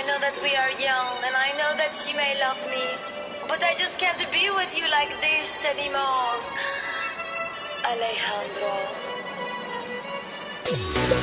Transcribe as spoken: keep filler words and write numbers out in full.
know that we are young, and I know that you may love me, but I just can't be with you like this anymore. Alejandro.